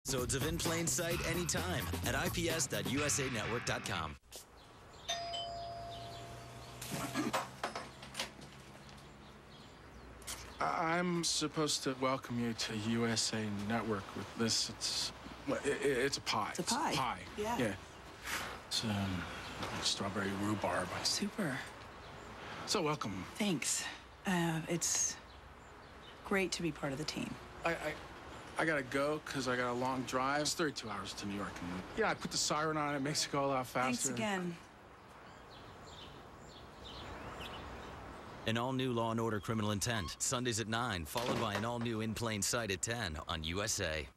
Episodes of In Plain Sight anytime at ips.usanetwork.com. I'm supposed to welcome you to USA Network with this. It's a pie. It's a pie. It's a pie. Yeah. It's strawberry rhubarb. Super. So welcome. Thanks. It's great to be part of the team. I gotta go because I got a long drive. It's 32 hours to New York. And, yeah, I put the siren on. It makes it go a lot faster. Thanks again. An all-new Law & Order Criminal Intent, Sundays at 9, followed by an all-new In Plain Sight at 10 on USA.